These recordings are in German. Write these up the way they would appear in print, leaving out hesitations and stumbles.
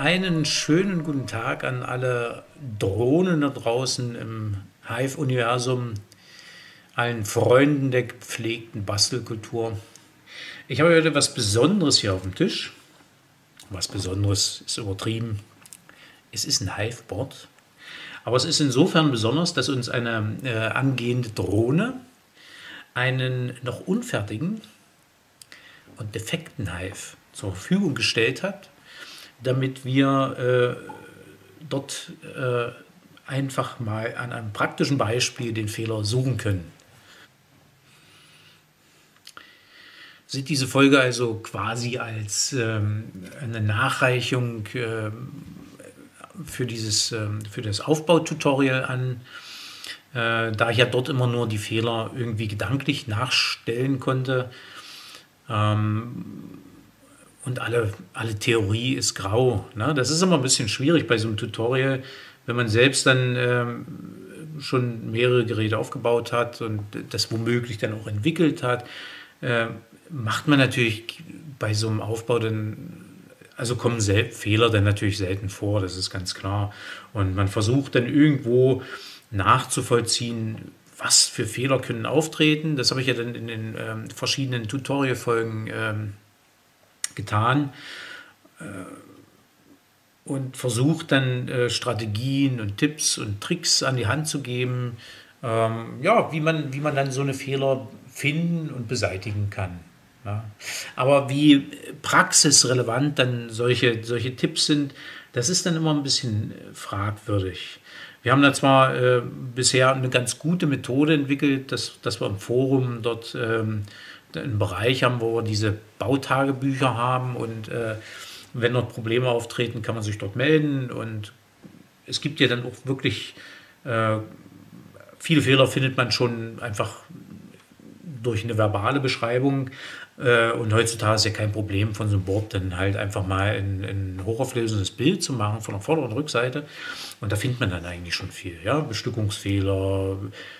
Einen schönen guten Tag an alle Drohnen da draußen im Hive-Universum, allen Freunden der gepflegten Bastelkultur. Ich habe heute was Besonderes hier auf dem Tisch. Was Besonderes ist übertrieben. Es ist ein Hive-Board. Aber es ist insofern besonders, dass uns eine angehende Drohne einen noch unfertigen und defekten Hive zur Verfügung gestellt hat, damit wir dort einfach mal an einem praktischen Beispiel den Fehler suchen können. Sieht diese Folge also quasi als eine Nachreichung für das Aufbaututorial an, da ich ja dort immer nur die Fehler irgendwie gedanklich nachstellen konnte. Und alle Theorie ist grau. Ne? Das ist immer ein bisschen schwierig bei so einem Tutorial, wenn man selbst dann schon mehrere Geräte aufgebaut hat und das womöglich dann auch entwickelt hat, macht man natürlich bei so einem Aufbau dann, also kommen Fehler dann natürlich selten vor, das ist ganz klar. Und man versucht dann irgendwo nachzuvollziehen, was für Fehler können auftreten. Das habe ich ja dann in den verschiedenen Tutorial-Folgen getan und versucht dann Strategien und Tipps und Tricks an die Hand zu geben, wie man dann so eine Fehler finden und beseitigen kann. Ja. Aber wie praxisrelevant dann solche Tipps sind, das ist dann immer ein bisschen fragwürdig. Wir haben da zwar bisher eine ganz gute Methode entwickelt, dass wir im Forum dort einen Bereich haben, wo wir diese Bautagebücher haben und wenn dort Probleme auftreten, kann man sich dort melden und es gibt ja dann auch wirklich viele Fehler findet man schon einfach durch eine verbale Beschreibung und heutzutage ist ja kein Problem von so einem Board dann halt einfach mal ein hochauflösendes Bild zu machen von der Vorder- und Rückseite und da findet man dann eigentlich schon viel, ja, Bestückungsfehler,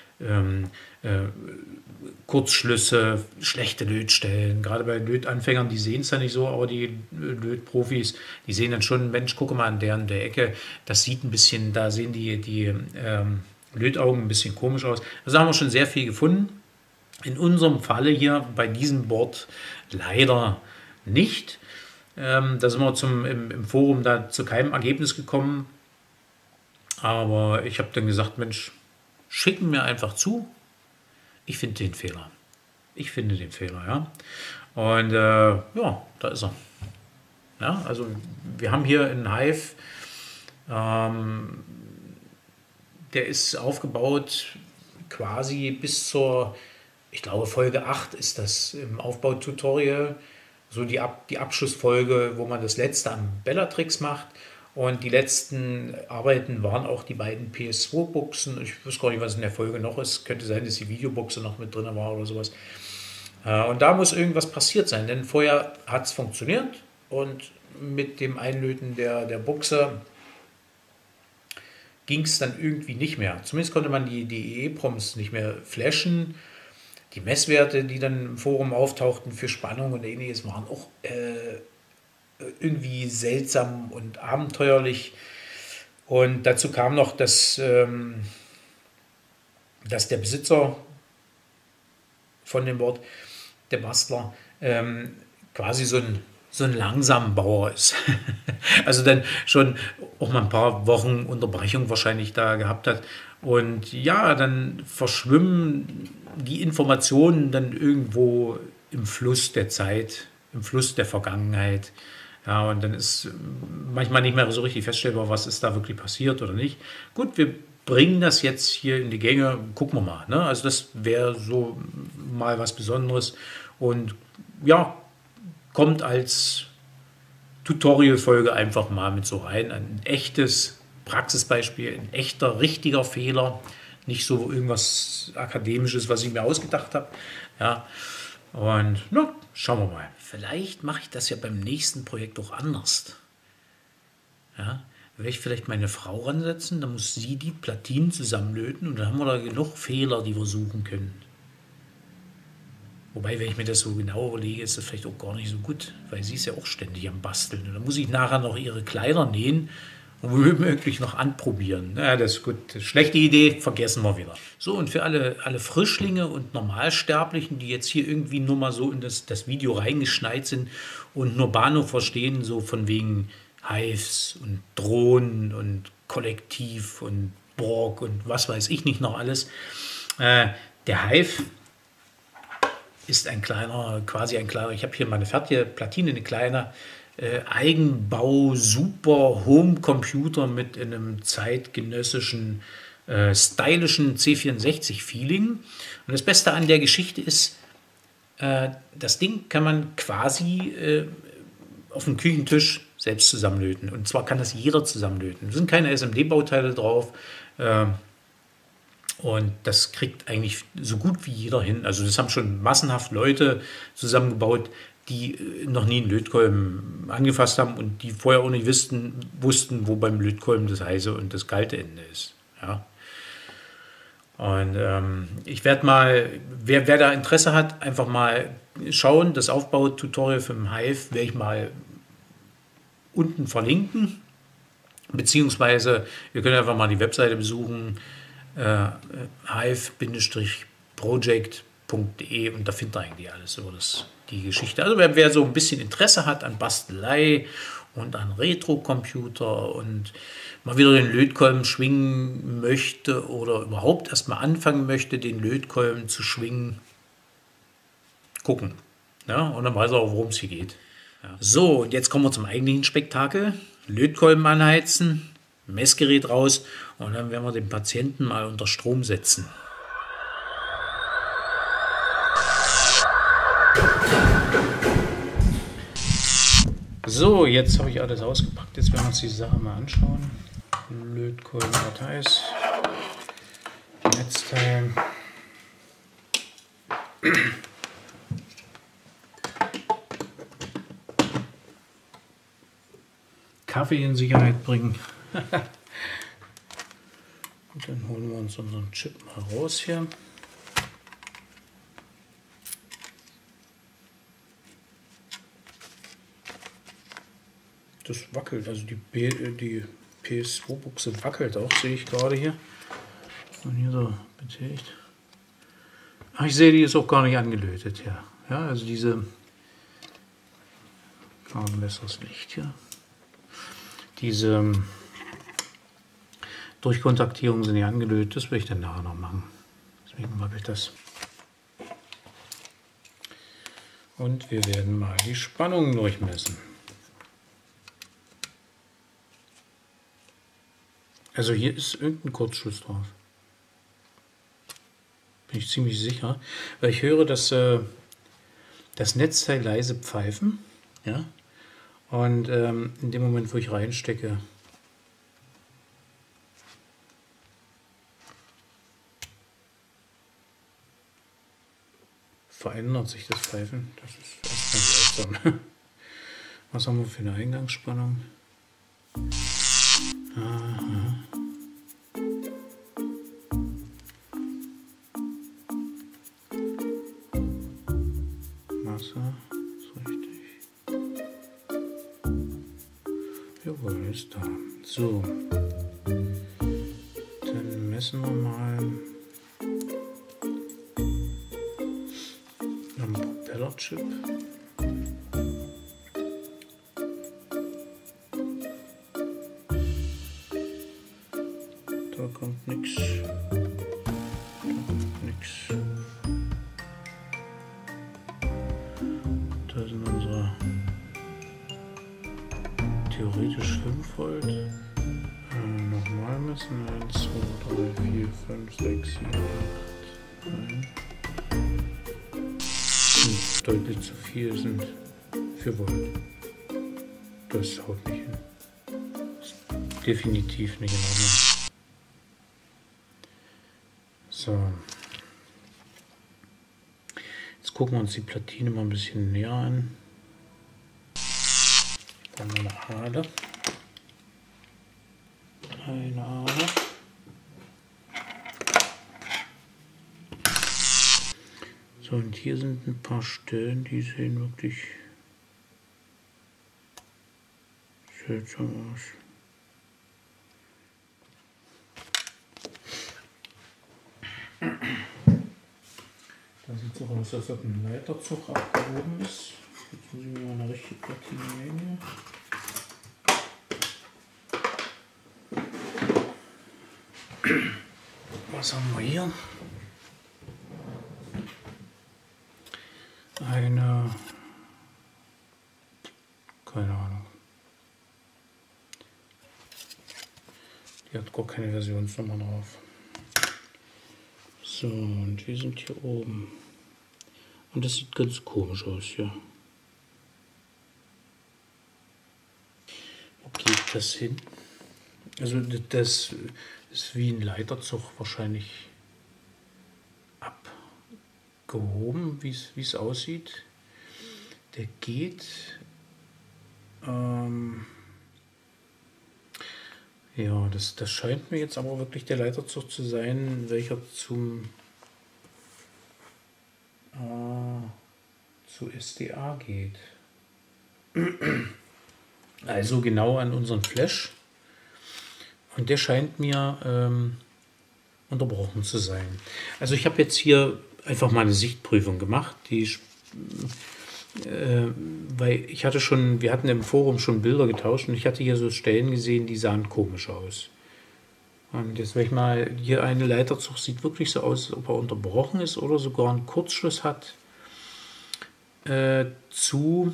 Kurzschlüsse, schlechte Lötstellen. Gerade bei Lötanfängern, die sehen es ja nicht so, aber die Lötprofis, die sehen dann schon, Mensch, gucke mal an der Ecke, das sieht ein bisschen, da sehen die Lötaugen ein bisschen komisch aus. Also haben wir schon sehr viel gefunden. In unserem Falle hier bei diesem Board leider nicht. Da sind wir im Forum da zu keinem Ergebnis gekommen. Aber ich habe dann gesagt, Mensch, schicken mir einfach zu. Ich finde den Fehler. Ich finde den Fehler, ja. Und ja, da ist er. Ja, also wir haben hier einen Hive, der ist aufgebaut quasi bis zur, ich glaube Folge 8 ist das im Aufbaututorial, so die Abschlussfolge, wo man das letzte am Bellatrix macht. Und die letzten Arbeiten waren auch die beiden PS2-Buchsen. Ich weiß gar nicht, was in der Folge noch ist. Könnte sein, dass die Videobuchse noch mit drin war oder sowas. Und da muss irgendwas passiert sein, denn vorher hat es funktioniert und mit dem Einlöten der Buchse ging es dann irgendwie nicht mehr. Zumindest konnte man die EEPROMs nicht mehr flashen. Die Messwerte, die dann im Forum auftauchten für Spannung und ähnliches, waren auch irgendwie seltsam und abenteuerlich. Und dazu kam noch, dass der Besitzer von dem Board, der Bastler, quasi so ein Langsambauer ist. Also dann schon auch mal ein paar Wochen Unterbrechung wahrscheinlich da gehabt hat. Und ja, dann verschwimmen die Informationen dann irgendwo im Fluss der Zeit, im Fluss der Vergangenheit. Ja, und dann ist manchmal nicht mehr so richtig feststellbar, was ist da wirklich passiert oder nicht. Gut, wir bringen das jetzt hier in die Gänge, gucken wir mal. Ne? Also das wäre so mal was Besonderes und ja, kommt als Tutorial-Folge einfach mal mit so rein. Ein echtes Praxisbeispiel, ein echter, richtiger Fehler. Nicht so irgendwas Akademisches, was ich mir ausgedacht habe. Ja, und na, schauen wir mal. Vielleicht mache ich das ja beim nächsten Projekt auch anders. Ja, werde ich vielleicht meine Frau ransetzen, dann muss sie die Platinen zusammenlöten und dann haben wir da genug Fehler, die wir suchen können. Wobei, wenn ich mir das so genau überlege, ist das vielleicht auch gar nicht so gut, weil sie ist ja auch ständig am Basteln. Und dann muss ich nachher noch ihre Kleider nähen und womöglich noch anprobieren. Ja, das ist gut. Schlechte Idee, vergessen wir wieder. So, und für alle Frischlinge und Normalsterblichen, die jetzt hier irgendwie nur mal so in das Video reingeschneit sind und nur Bahnhof verstehen, so von wegen Hives und Drohnen und Kollektiv und Borg und was weiß ich nicht noch alles. Der Hive ist quasi ein kleiner, ich habe hier meine fertige Platine, eine kleine Eigenbau, super Homecomputer mit einem zeitgenössischen, stylischen C64-Feeling. Und das Beste an der Geschichte ist, das Ding kann man quasi auf dem Küchentisch selbst zusammenlöten. Und zwar kann das jeder zusammenlöten. Es sind keine SMD-Bauteile drauf. Und das kriegt eigentlich so gut wie jeder hin. Also das haben schon massenhaft Leute zusammengebaut, die noch nie einen Lötkolben angefasst haben und die vorher auch nicht wussten, wo beim Lötkolben das heiße und das kalte Ende ist. Ja. Und ich werde mal, wer da Interesse hat, einfach mal schauen. Das Aufbaututorial für den Hive werde ich mal unten verlinken. Beziehungsweise ihr könnt einfach mal die Webseite besuchen, hive-project.de, und da findet ihr eigentlich alles über die Geschichte. Also wer so ein bisschen Interesse hat an Bastelei und an Retro-Computer und mal wieder den Lötkolben schwingen möchte oder überhaupt erstmal anfangen möchte, den Lötkolben zu schwingen, gucken. Ja, und dann weiß er auch, worum es hier geht. Ja. So, und jetzt kommen wir zum eigentlichen Spektakel. Lötkolben anheizen, Messgerät raus und dann werden wir den Patienten mal unter Strom setzen. So, jetzt habe ich alles ausgepackt. Jetzt werden wir uns die Sache mal anschauen. Lötkolben-Dateis, Netzteil. Kaffee in Sicherheit bringen. Und dann holen wir uns unseren Chip mal raus hier. Das wackelt, also die PS2-Buchse wackelt auch, sehe ich gerade hier. Und hier so betätigt. Ach, ich sehe, die ist auch gar nicht angelötet, ja. Ja, also diese, ein besseres Licht hier. Diese Durchkontaktierungen sind nicht angelötet, das will ich dann nachher noch machen. Deswegen mache ich das. Und wir werden mal die Spannung durchmessen. Also hier ist irgendein Kurzschluss drauf. Bin ich ziemlich sicher. Weil ich höre, dass das Netzteil leise pfeifen. Ja? Und in dem Moment, wo ich reinstecke, verändert sich das Pfeifen. Das ist erstmal seltsam. Was haben wir für eine Eingangsspannung? Aha. Masse, ist richtig. Jawohl, ist da. So. Dann messen wir mal am Propellerchip. Da kommt nichts. Da kommt nichts. Da sind unsere theoretisch 5 Volt. Nochmal messen. 1, 2, 3, 4, 5, 6, 7, 8, 9. Deutlich zu viel sind 4 Volt. Das haut nicht hin. Ist definitiv nicht in Ordnung. So. Jetzt gucken wir uns die Platine mal ein bisschen näher an. Dann noch eine Ader. Eine Ader. So, So, und hier sind ein paar Stellen, die sehen wirklich seltsam aus. Da sieht es auch aus, als ob ein Leiterzug abgehoben ist. Jetzt muss ich mir mal eine richtige Platine nehmen hier. Was haben wir hier? Eine, keine Ahnung. Die hat gar keine Versionsnummer drauf. So, und wir sind hier oben. Und das sieht ganz komisch aus hier. Wo geht das hin? Also das ist wie ein Leiterzug wahrscheinlich abgehoben, wie es aussieht. Der geht ja, das scheint mir jetzt aber wirklich der Leiterzug zu sein, welcher zu SDA geht. Also genau an unseren Flash. Und der scheint mir unterbrochen zu sein. Also ich habe jetzt hier einfach mal eine Sichtprüfung gemacht, weil ich hatte schon, wir hatten im Forum schon Bilder getauscht und ich hatte hier so Stellen gesehen, die sahen komisch aus. Und jetzt werde ich mal, hier eine Leiterzug sieht wirklich so aus, als ob er unterbrochen ist oder sogar einen Kurzschluss hat zu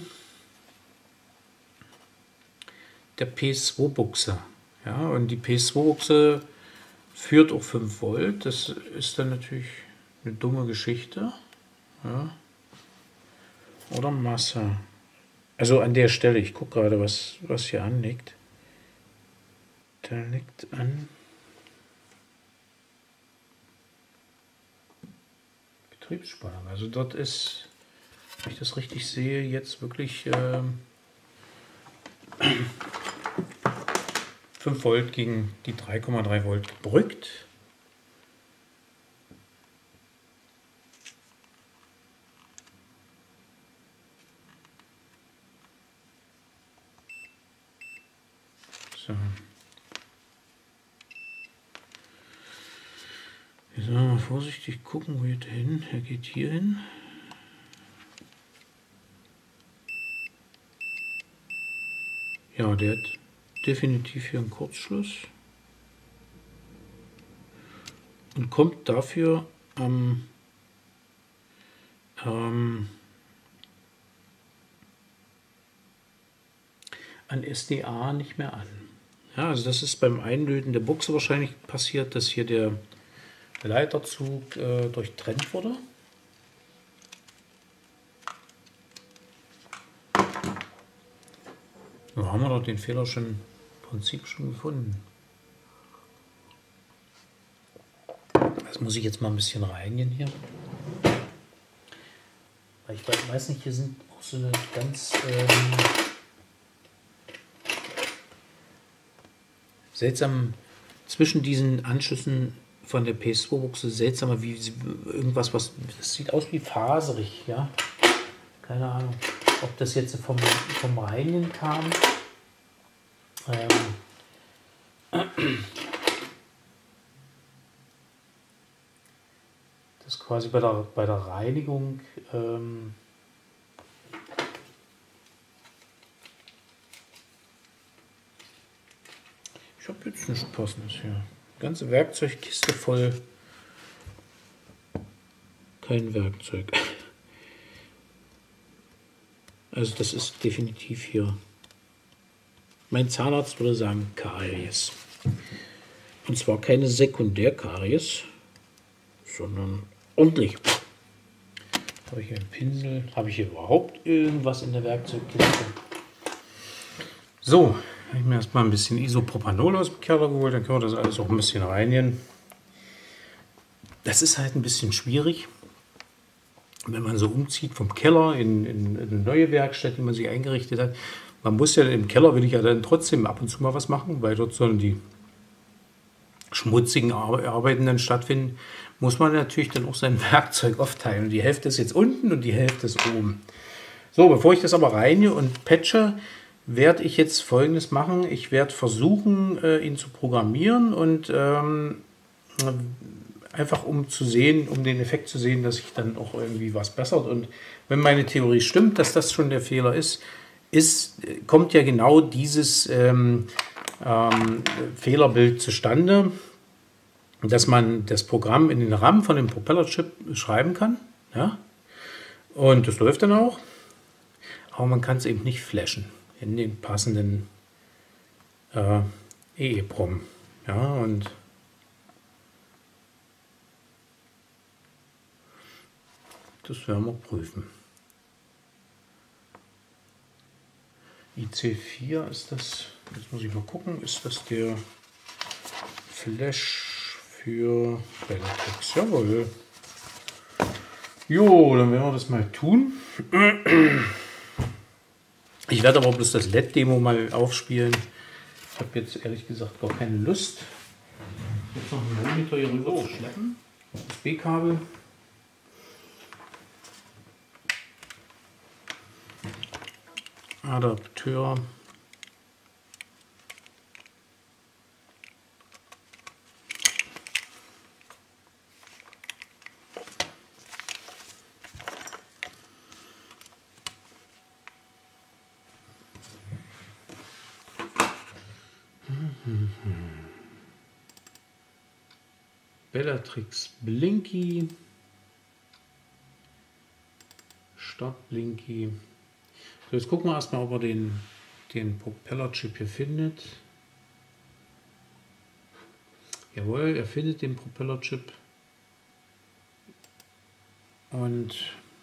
der PS2-Buchse. Ja, und die PS2-Buchse führt auch 5 Volt. Das ist dann natürlich eine dumme Geschichte. Ja. Oder Masse. Also an der Stelle, ich gucke gerade, was hier anliegt. Da liegt an Betriebsspannung. Also dort ist, wenn ich das richtig sehe, jetzt wirklich 5 Volt gegen die 3,3 Volt gebrückt. So. Jetzt müssen wir mal vorsichtig gucken, wo geht er hin? Er geht hier hin. Ja, der hat definitiv hier einen Kurzschluss und kommt dafür an SDA nicht mehr an. Ja, also das ist beim Einlöten der Buchse wahrscheinlich passiert, dass hier der Leiterzug durchtrennt wurde. Da haben wir doch den Fehler im Prinzip schon gefunden. Das muss ich jetzt mal ein bisschen reinigen hier. Weil ich weiß nicht, hier sind auch so eine ganz seltsam zwischen diesen Anschlüssen von der PS2-Buchse seltsamer wie irgendwas, das sieht aus wie faserig, ja. Keine Ahnung, ob das jetzt vom Reinigen kam. Das quasi bei der Reinigung ich habe jetzt nichts Passendes hier. Ganze Werkzeugkiste voll. Kein Werkzeug. Also das ist definitiv hier. Mein Zahnarzt würde sagen Karies. Und zwar keine Sekundärkaries, sondern ordentlich. Habe ich hier einen Pinsel? Habe ich hier überhaupt irgendwas in der Werkzeugkiste? So, habe ich mir erstmal ein bisschen Isopropanol aus dem Keller geholt. Dann können wir das alles auch ein bisschen reinigen. Das ist halt ein bisschen schwierig, wenn man so umzieht vom Keller in eine neue Werkstatt, die man sich eingerichtet hat. Man muss ja im Keller, will ich ja dann trotzdem ab und zu mal was machen, weil dort sollen die schmutzigen Arbeiten dann stattfinden. muss man natürlich dann auch sein Werkzeug aufteilen. Die Hälfte ist jetzt unten und die Hälfte ist oben. So, bevor ich das aber reinige und patche, werde ich jetzt Folgendes machen. Ich werde versuchen, ihn zu programmieren und einfach um zu sehen, um den Effekt zu sehen, dass sich dann auch irgendwie was bessert. Und wenn meine Theorie stimmt, dass das schon der Fehler ist, kommt ja genau dieses Fehlerbild zustande, dass man das Programm in den RAM von dem Propellerchip schreiben kann. Ja? Und das läuft dann auch. Aber man kann es eben nicht flashen in den passenden EEPROM. Ja, und das werden wir prüfen. IC4 ist das, jetzt muss ich mal gucken, ist das der Flash für Bellatrix? Jawohl. Jo, dann werden wir das mal tun. Ich werde aber bloß das LED-Demo mal aufspielen. Ich habe jetzt ehrlich gesagt gar keine Lust, jetzt noch einen Monitor hier rüber zu schleppen. USB-Kabel. Adapteur. Bellatrix Blinky. Start Blinky. So, jetzt gucken wir erstmal, ob er den Propellerchip hier findet. Jawohl, er findet den Propellerchip. Und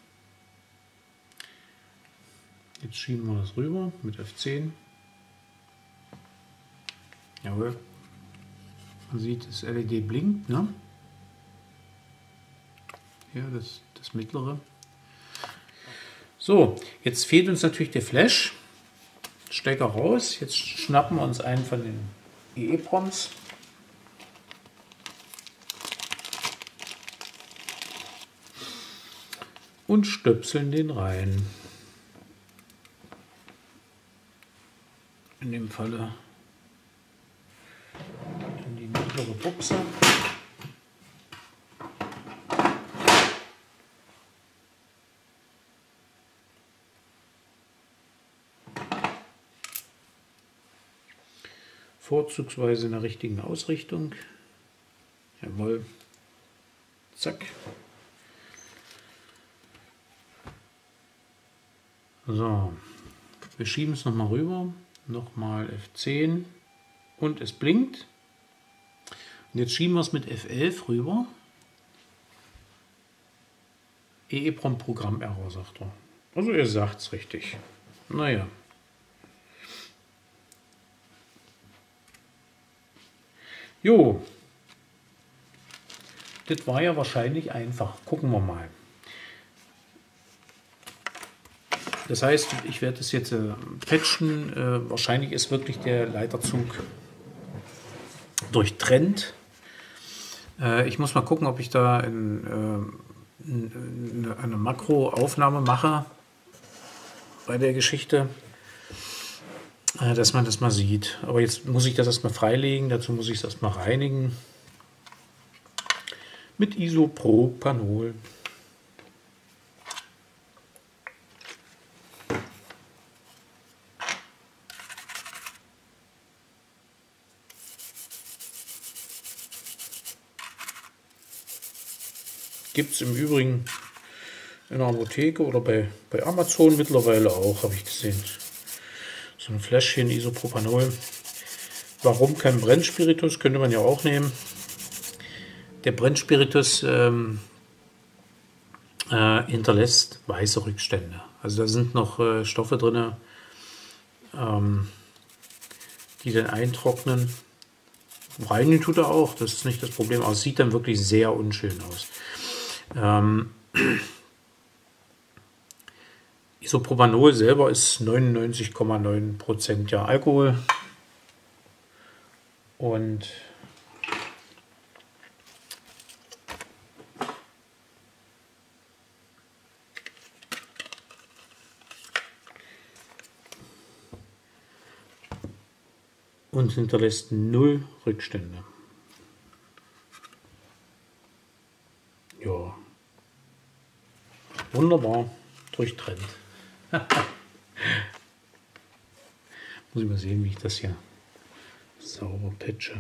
jetzt schieben wir das rüber mit F10. Jawohl. Man sieht, das LED blinkt, ne? Ja, das mittlere. So, jetzt fehlt uns natürlich der Flash. Stecker raus. Jetzt schnappen wir uns einen von den EEPROMs. Und stöpseln den rein. In dem Falle in die mittlere Buchse. Vorzugsweise in der richtigen Ausrichtung. Jawohl. Zack. So, wir schieben es nochmal rüber. Nochmal F10 und es blinkt. Und jetzt schieben wir es mit F11 rüber. EEPROM Programmerror, sagt er. Also ihr sagt es richtig. Naja. Jo, das war ja wahrscheinlich einfach. Gucken wir mal. Das heißt, ich werde es jetzt patchen. Wahrscheinlich ist wirklich der Leiterzug durchtrennt. Ich muss mal gucken, ob ich da eine Makroaufnahme mache bei der Geschichte, dass man das mal sieht. Aber jetzt muss ich das erstmal freilegen, dazu muss ich es erstmal reinigen mit Isopropanol. Gibt es im Übrigen in der Apotheke oder bei Amazon mittlerweile auch, habe ich gesehen. So ein Fläschchen Isopropanol. Warum kein Brennspiritus? Könnte man ja auch nehmen. Der Brennspiritus hinterlässt weiße Rückstände. Also da sind noch Stoffe drin, die dann eintrocknen. Reinigen tut er auch, das ist nicht das Problem, aber es sieht dann wirklich sehr unschön aus. Isopropanol selber ist 99,9% ja Alkohol und und hinterlässt 0 Rückstände. Ja, wunderbar durchtrennt. Muss ich mal sehen, wie ich das hier sauber patche.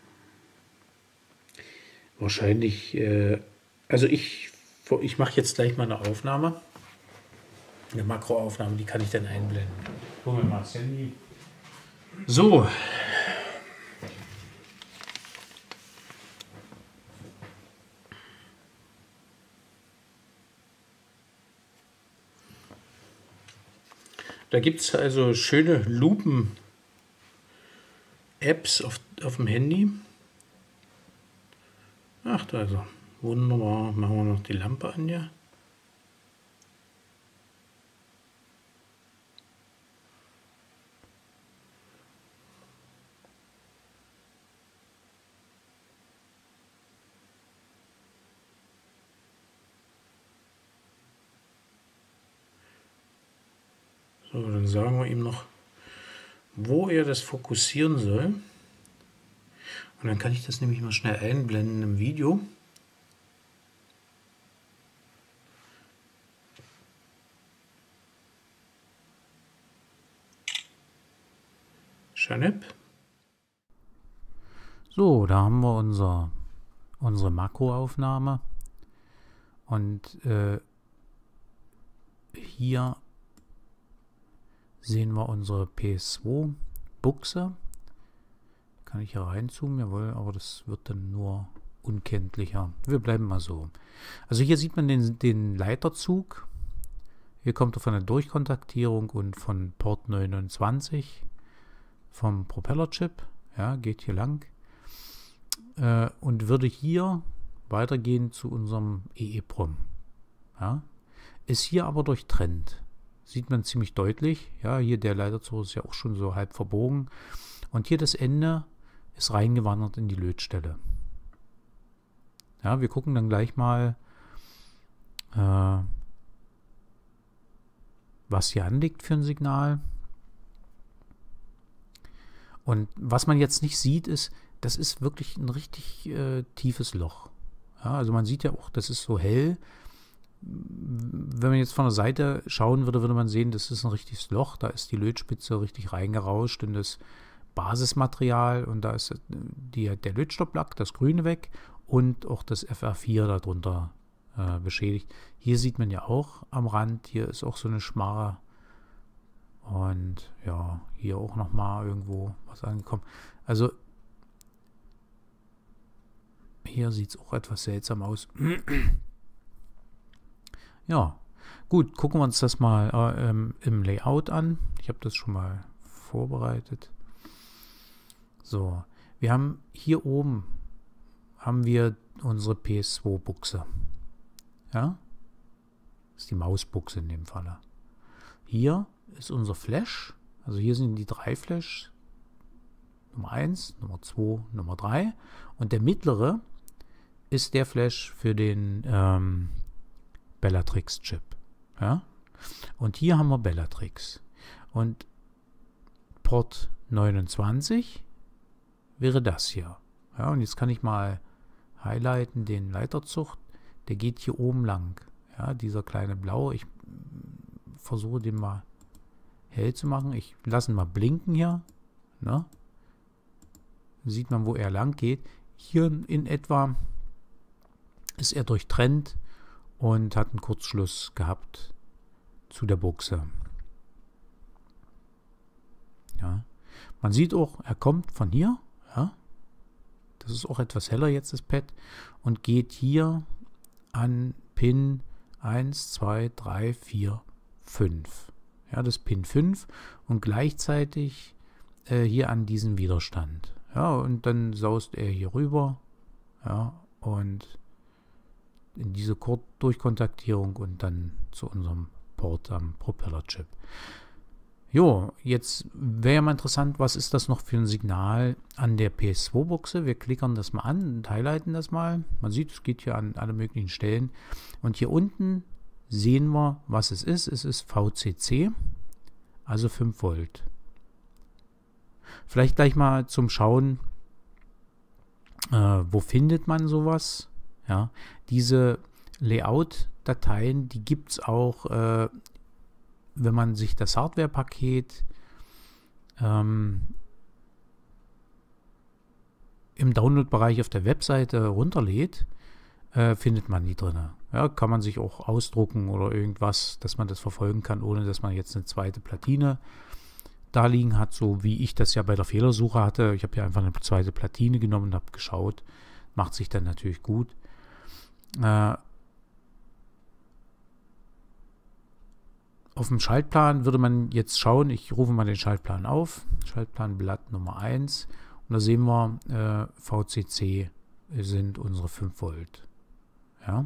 Wahrscheinlich, also ich mache jetzt gleich mal eine Aufnahme. Eine Makroaufnahme, die kann ich dann einblenden. Gucken wir mal das Handy. So. Da gibt es also schöne Lupen-Apps auf dem Handy. Ach, da ist er. Wunderbar. Machen wir noch die Lampe an hier. So, dann sagen wir ihm noch, wo er das fokussieren soll. Und dann kann ich das nämlich mal schnell einblenden im Video. Schanep. So, da haben wir unsere Makroaufnahme. Und hier sehen wir unsere PS2-Buchse. Kann ich hier reinzoomen, jawohl, aber das wird dann nur unkenntlicher. Wir bleiben mal so. Also hier sieht man den Leiterzug. Hier kommt er von der Durchkontaktierung und von Port 29 vom Propellerchip. Ja, geht hier lang. Und würde hier weitergehen zu unserem EEPROM. Ja, ist hier aber durchtrennt. Sieht man ziemlich deutlich. Ja, hier der Leiterzug ist ja auch schon so halb verbogen. Und hier das Ende ist reingewandert in die Lötstelle. Ja, wir gucken dann gleich mal, was hier anliegt für ein Signal. Und was man jetzt nicht sieht, ist, das ist wirklich ein richtig tiefes Loch. Ja, also man sieht ja auch, das ist so hell. Wenn man jetzt von der Seite schauen würde, würde man sehen, das ist ein richtiges Loch. Da ist die Lötspitze richtig reingerauscht in das Basismaterial und da ist der Lötstopplack, das Grüne weg und auch das FR4 darunter beschädigt. Hier sieht man ja auch am Rand, hier ist auch so eine Schmarre und ja, hier auch nochmal irgendwo was angekommen. Also hier sieht es auch etwas seltsam aus. Ja, gut, gucken wir uns das mal im Layout an. Ich habe das schon mal vorbereitet. So, wir haben hier oben unsere PS2-Buchse. Ja, das ist die Mausbuchse in dem Falle. Hier ist unser Flash. Also hier sind die 3 Flash. Nummer 1, Nummer 2, Nummer 3. Und der mittlere ist der Flash für den Bellatrix-Chip. Ja? Und hier haben wir Bellatrix. Und Port 29 wäre das hier. Ja, und jetzt kann ich mal highlighten den Leiterzug. Der geht hier oben lang. Ja, dieser kleine blaue. Ich versuche den mal hell zu machen. Ich lasse ihn mal blinken hier. Ne? Sieht man, wo er lang geht. Hier in etwa ist er durchtrennt und hat einen Kurzschluss gehabt zu der Buchse. Ja. Man sieht auch, er kommt von hier. Ja. Das ist auch etwas heller jetzt, das Pad. Und geht hier an Pin 1, 2, 3, 4, 5. Ja, das Pin 5 und gleichzeitig hier an diesen Widerstand. Ja, und dann saust er hier rüber. Ja, und in diese Durchkontaktierung und dann zu unserem Port am Propellerchip. Jo, jetzt wäre ja mal interessant, was ist das noch für ein Signal an der PS2-Buchse? Wir klickern das mal an und highlighten das mal. Man sieht, es geht hier an alle möglichen Stellen. Und hier unten sehen wir, was es ist. Es ist VCC, also 5 Volt. Vielleicht gleich mal zum Schauen, wo findet man sowas? Ja, diese Layout-Dateien, die gibt es auch, wenn man sich das Hardware-Paket im Download-Bereich auf der Webseite runterlädt, findet man die drin. Ja, kann man sich auch ausdrucken oder irgendwas, dass man das verfolgen kann, ohne dass man jetzt eine zweite Platine da liegen hat, so wie ich das ja bei der Fehlersuche hatte. Ich habe ja einfach eine zweite Platine genommen und habe geschaut. Macht sich dann natürlich gut. Auf dem Schaltplan würde man jetzt schauen, ich rufe mal den Schaltplan auf, Schaltplanblatt Nummer 1, und da sehen wir, VCC sind unsere 5 Volt. Ja.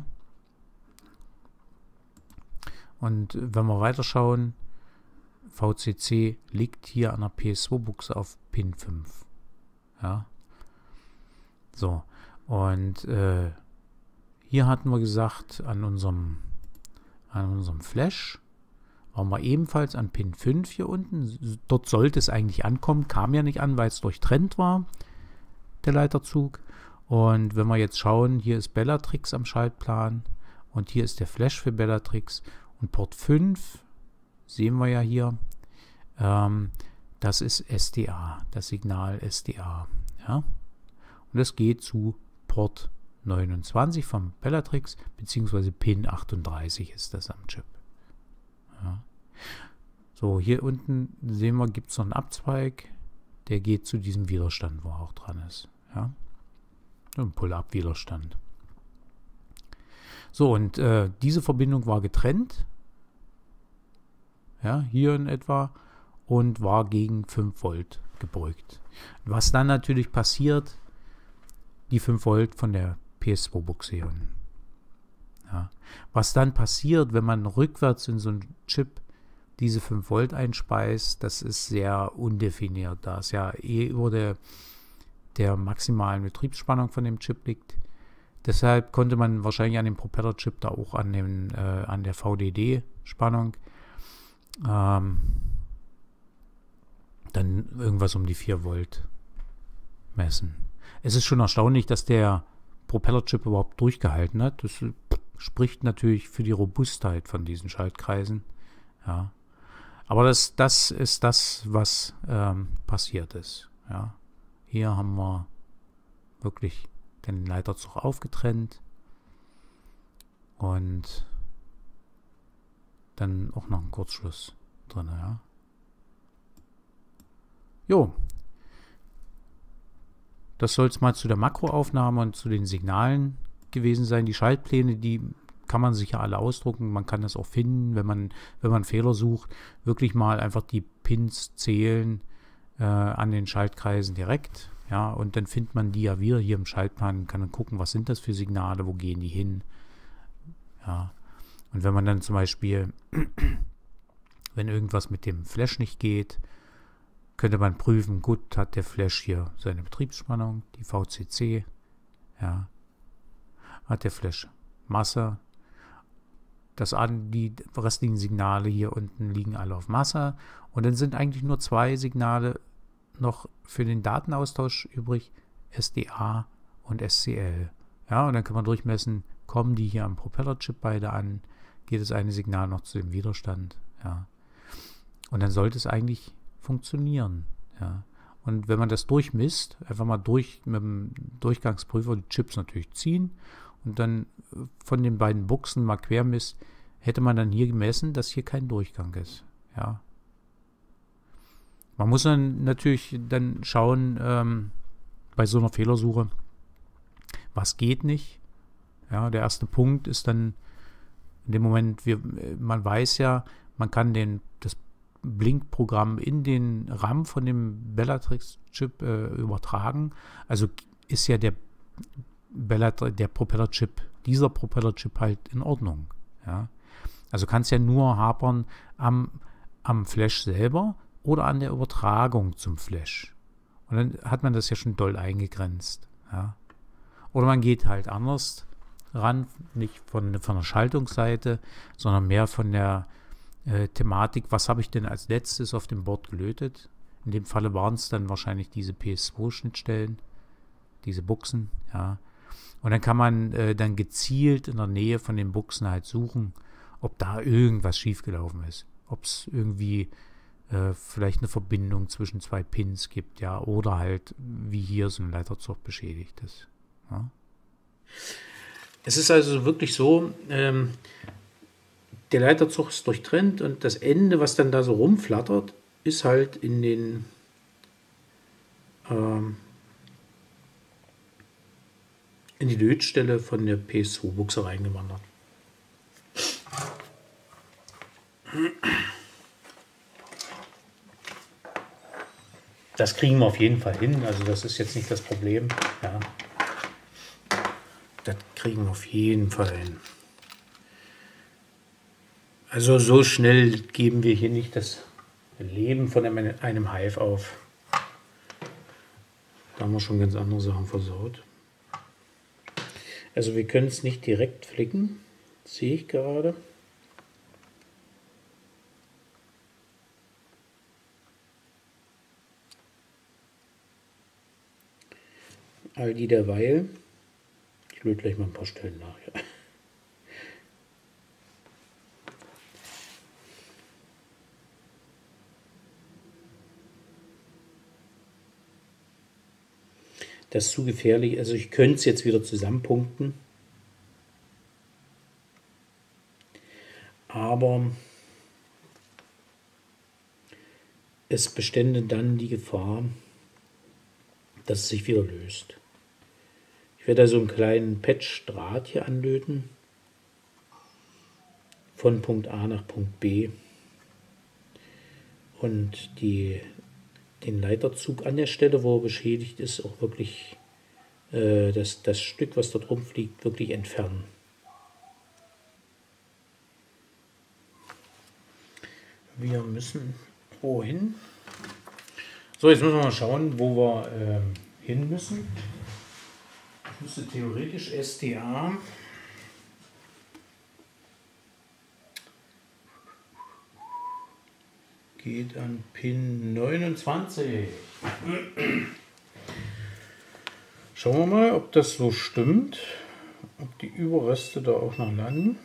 Und wenn wir weiterschauen, VCC liegt hier an der PS2-Buchse auf Pin 5. Ja. So, und hier hatten wir gesagt, an unserem Flash waren wir ebenfalls an Pin 5 hier unten. Dort sollte es eigentlich ankommen, kam ja nicht an, weil es durchtrennt war, der Leiterzug. Und wenn wir jetzt schauen, hier ist Bellatrix am Schaltplan und hier ist der Flash für Bellatrix. Und Port 5 sehen wir ja hier, das ist SDA, das Signal SDA. Ja? Und das geht zu Port 29 vom Bellatrix, beziehungsweise Pin 38 ist das am Chip. Ja. So, hier unten sehen wir, gibt es noch einen Abzweig, der geht zu diesem Widerstand, wo er auch dran ist. Ja? Ein Pull-Up-Widerstand. So, und diese Verbindung war getrennt, ja, hier in etwa, und war gegen 5 Volt gebeugt. Was dann natürlich passiert, die 5 Volt von der PS2-Buchse hier unten. Ja. Was dann passiert, wenn man rückwärts in so einen Chip diese 5 Volt einspeist, das ist sehr undefiniert, da es ja über der maximalen Betriebsspannung von dem Chip liegt. Deshalb konnte man wahrscheinlich an dem Propeller-Chip da auch an der VDD-Spannung dann irgendwas um die 4 Volt messen. Es ist schon erstaunlich, dass der Propeller-Chip überhaupt durchgehalten hat. Das spricht natürlich für die Robustheit von diesen Schaltkreisen. Ja. Aber das ist das, was passiert ist. Ja. Hier haben wir wirklich den Leiterzug aufgetrennt und dann auch noch einen Kurzschluss drin. Ja. Jo. Das soll es mal zu der Makroaufnahme und zu den Signalen gewesen sein. Die Schaltpläne, die kann man sich ja alle ausdrucken. Man kann das auch finden, wenn man Fehler sucht. Wirklich mal einfach die Pins zählen an den Schaltkreisen direkt. Ja, und dann findet man die ja wieder hier im Schaltplan, kann dann gucken, was sind das für Signale, wo gehen die hin. Ja. Und wenn man dann zum Beispiel, wenn irgendwas mit dem Flash nicht geht, könnte man prüfen, gut, hat der Flash hier seine Betriebsspannung, die VCC, ja, hat der Flash Masse, die restlichen Signale hier unten liegen alle auf Masse und dann sind eigentlich nur 2 Signale noch für den Datenaustausch übrig, SDA und SCL. Ja, und dann kann man durchmessen, kommen die hier am Propellerchip beide an, geht das eine Signal noch zu dem Widerstand, ja. Und dann sollte es eigentlich funktionieren, ja. Und wenn man das durchmisst, einfach mal mit dem Durchgangsprüfer die Chips natürlich ziehen und dann von den beiden Buchsen mal quer misst, hätte man dann hier gemessen, dass hier kein Durchgang ist, ja. Man muss dann natürlich dann schauen, bei so einer Fehlersuche, was geht nicht. Ja, der erste Punkt ist dann in dem Moment, man weiß ja, man kann das Blink-Programm in den RAM von dem Bellatrix-Chip übertragen. Also ist ja der Propeller-Chip, dieser Propeller-Chip halt in Ordnung. Ja. Also kann es ja nur hapern am Flash selber oder an der Übertragung zum Flash. Und dann hat man das ja schon doll eingegrenzt. Ja. Oder man geht halt anders ran, nicht von der Schaltungsseite, sondern mehr von der Thematik, was habe ich denn als letztes auf dem Board gelötet? In dem Falle waren es dann wahrscheinlich diese PS2-Schnittstellen, diese Buchsen, ja. Und dann kann man dann gezielt in der Nähe von den Buchsen halt suchen, ob da irgendwas schiefgelaufen ist. Ob es irgendwie vielleicht eine Verbindung zwischen zwei Pins gibt, ja, oder halt wie hier so ein Leiterzug beschädigt ist. Ja. Es ist also wirklich so, der Leiterzug ist durchtrennt und das Ende, was dann da so rumflattert, ist halt in den in die Lötstelle von der PS2-Buchse reingewandert. Das kriegen wir auf jeden Fall hin, also das ist jetzt nicht das Problem. Ja. Das kriegen wir auf jeden Fall hin. Also so schnell geben wir hier nicht das Leben von einem Hive auf. Da haben wir schon ganz andere Sachen versaut. Also wir können es nicht direkt flicken, sehe ich gerade. All die derweil. Ich löte gleich mal ein paar Stellen nach. Ja. Das ist zu gefährlich. Also ich könnte es jetzt wieder zusammenpunkten. Aber es bestände dann die Gefahr, dass es sich wieder löst. Ich werde da so einen kleinen Patch-Draht hier anlöten. Von Punkt A nach Punkt B. Und den Leiterzug an der Stelle, wo er beschädigt ist, auch wirklich das Stück, was dort rumfliegt, wirklich entfernen. Wir müssen wohin? So, jetzt müssen wir mal schauen, wo wir hin müssen. Ich müsste theoretisch SDA geht an Pin 29. Schauen wir mal, ob das so stimmt, ob die Überreste da auch noch landen.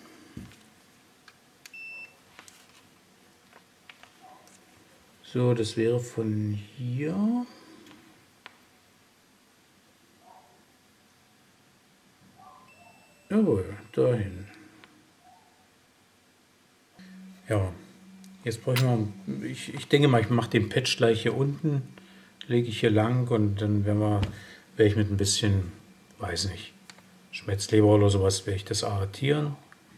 So, das wäre von hier. Jawohl, dahin. Ja, jetzt brauchen wir, ich denke mal, ich mache den Patch gleich hier unten, lege ich hier lang und dann werde ich mit ein bisschen, weiß nicht, Schmelzleber oder sowas, werde ich das arretieren.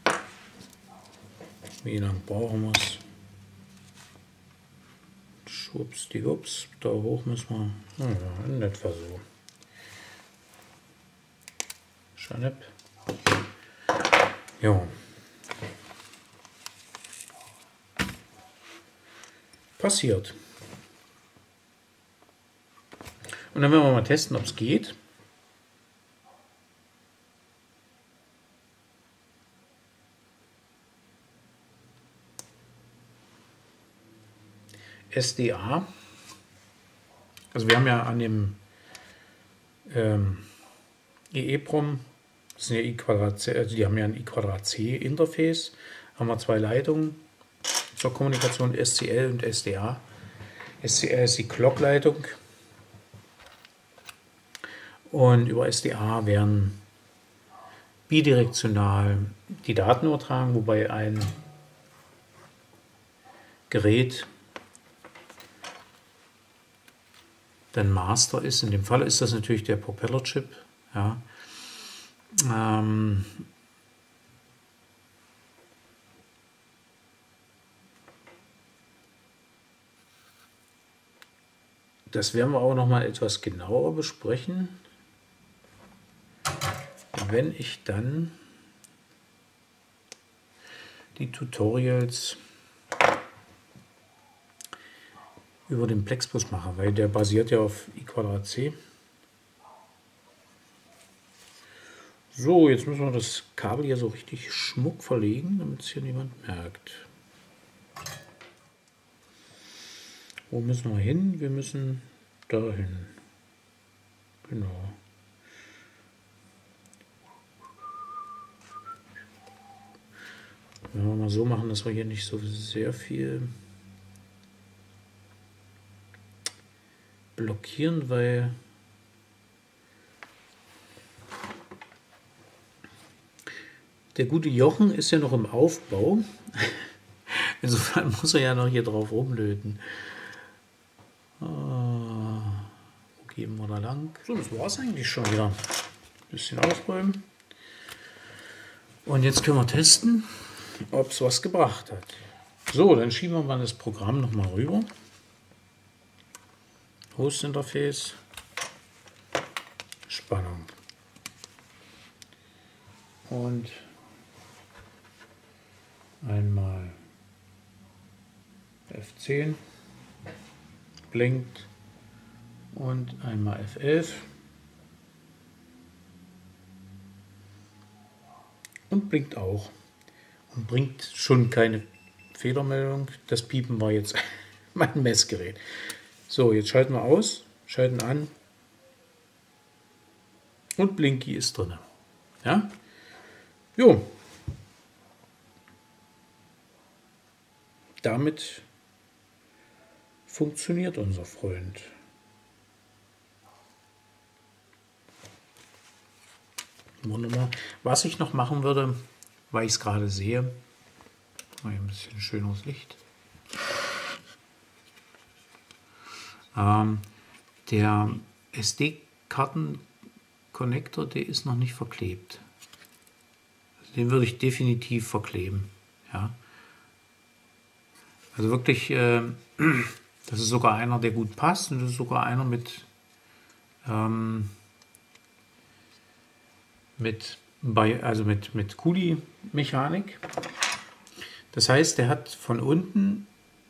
Wie lange brauchen wir es? Schwuppsdiwupps, da hoch müssen wir, ja, in etwa so. Schanipp. Ja. Passiert. Und dann werden wir mal testen, ob es geht. SDA. Also wir haben ja an dem EEPROM, das sind ja I²C, also die haben ja ein I²C Interface, haben wir zwei Leitungen zur Kommunikation, SCL und SDA. SCL ist die Clock-Leitung und über SDA werden bidirektional die Daten übertragen, wobei ein Gerät dann Master ist. In dem Fall ist das natürlich der Propeller-Chip. Ja. Das werden wir auch noch mal etwas genauer besprechen, wenn ich dann die Tutorials über den Plexbus mache, weil der basiert ja auf I²C. So, jetzt müssen wir das Kabel hier so richtig schmuck verlegen, damit es hier niemand merkt. Wo müssen wir hin? Wir müssen dahin. Genau. Wenn wir mal so machen, dass wir hier nicht so sehr viel blockieren, weil der gute Jochen ist ja noch im Aufbau. Insofern muss er ja noch hier drauf rumlöten. Wo gehen wir da lang? So, das war es eigentlich schon wieder. Ein bisschen aufräumen. Und jetzt können wir testen, ob es was gebracht hat. So, dann schieben wir mal das Programm nochmal rüber. Host-Interface. Spannung. Und einmal F10 blinkt und einmal F11 und blinkt auch und bringt schon keine Fehlermeldung. Das Piepen war jetzt mein Messgerät. So, jetzt schalten wir aus, schalten an und Blinky ist drin. Ja? Jo. Damit funktioniert unser Freund. Wunderbar. Was ich noch machen würde, weil ich es gerade sehe, mal ein bisschen schöneres Licht. Der SD-Karten-Connector, der ist noch nicht verklebt. Den würde ich definitiv verkleben. Ja. Also wirklich, das ist sogar einer, der gut passt, und das ist sogar einer mit Kuli-Mechanik. Das heißt, der hat von unten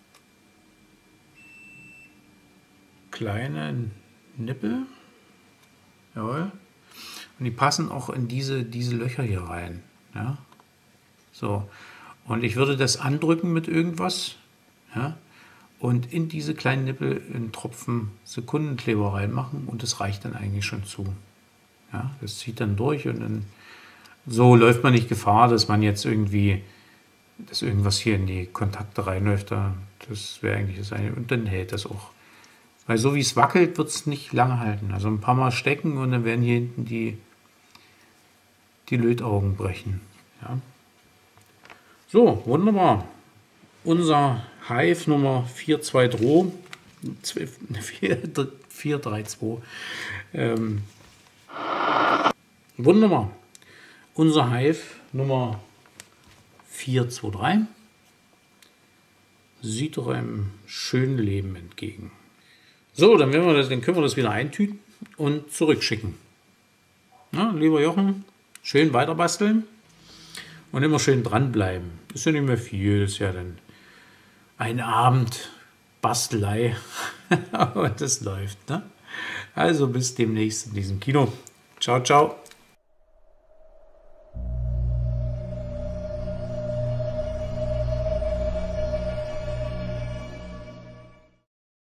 kleine Nippel. Jawohl. Und die passen auch in diese Löcher hier rein. Ja? So. Und ich würde das andrücken mit irgendwas. Ja? Und in diese kleinen Nippel einen Tropfen Sekundenkleber reinmachen, und das reicht dann eigentlich schon zu. Ja? Das zieht dann durch, und dann so läuft man nicht Gefahr, dass man jetzt irgendwie, dass irgendwas hier in die Kontakte reinläuft. Das wäre eigentlich das eine. Und dann hält das auch. Weil so wie es wackelt, wird es nicht lange halten. Also ein paar Mal stecken, und dann werden hier hinten die Lötaugen brechen. Ja. So, wunderbar. Unser Hive Nummer 432. Wunderbar. Unser Hive Nummer 423 sieht doch einem schönen Leben entgegen. So, dann können wir das wieder eintüten und zurückschicken. Na, lieber Jochen, schön weiter basteln und immer schön dranbleiben. Das ist ja nicht mehr viel, das ist ja dann ein Abend Bastelei. Aber das läuft. Ne? Also bis demnächst in diesem Kino. Ciao, ciao.